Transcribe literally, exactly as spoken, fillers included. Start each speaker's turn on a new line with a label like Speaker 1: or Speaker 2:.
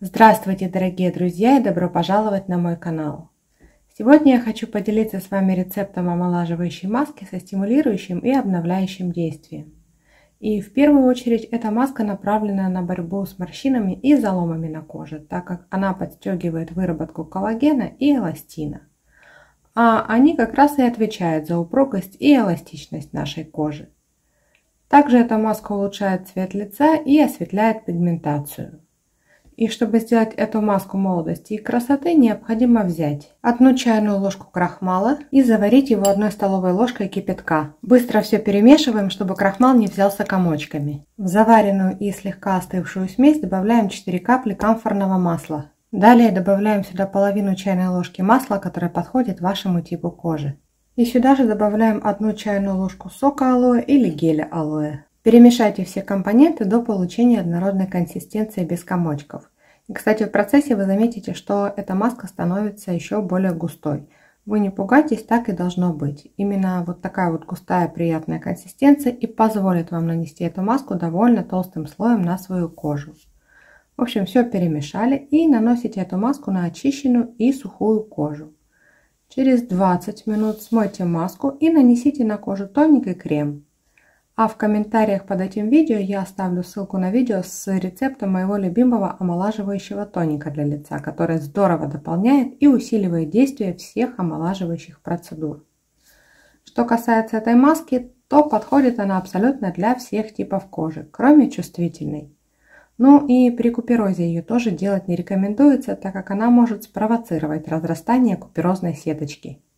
Speaker 1: Здравствуйте, дорогие друзья, и добро пожаловать на мой канал. Сегодня я хочу поделиться с вами рецептом омолаживающей маски со стимулирующим и обновляющим действием. И в первую очередь эта маска направлена на борьбу с морщинами и заломами на коже, так как она подстегивает выработку коллагена и эластина. А они как раз и отвечают за упругость и эластичность нашей кожи. Также эта маска улучшает цвет лица и осветляет пигментацию. И чтобы сделать эту маску молодости и красоты, необходимо взять одну чайную ложку крахмала и заварить его одной столовой ложкой кипятка. Быстро все перемешиваем, чтобы крахмал не взялся комочками. В заваренную и слегка остывшую смесь добавляем четыре капли камфорного масла. Далее добавляем сюда половину чайной ложки масла, которое подходит вашему типу кожи. И сюда же добавляем одну чайную ложку сока алоэ или геля алоэ. Перемешайте все компоненты до получения однородной консистенции без комочков. И, кстати, в процессе вы заметите, что эта маска становится еще более густой. Вы не пугайтесь, так и должно быть. Именно вот такая вот густая приятная консистенция и позволит вам нанести эту маску довольно толстым слоем на свою кожу. В общем, все перемешали и наносите эту маску на очищенную и сухую кожу. Через двадцать минут смойте маску и нанесите на кожу тоник и крем. А в комментариях под этим видео я оставлю ссылку на видео с рецептом моего любимого омолаживающего тоника для лица, который здорово дополняет и усиливает действие всех омолаживающих процедур. Что касается этой маски, то подходит она абсолютно для всех типов кожи, кроме чувствительной. Ну и при куперозе ее тоже делать не рекомендуется, так как она может спровоцировать разрастание куперозной сеточки.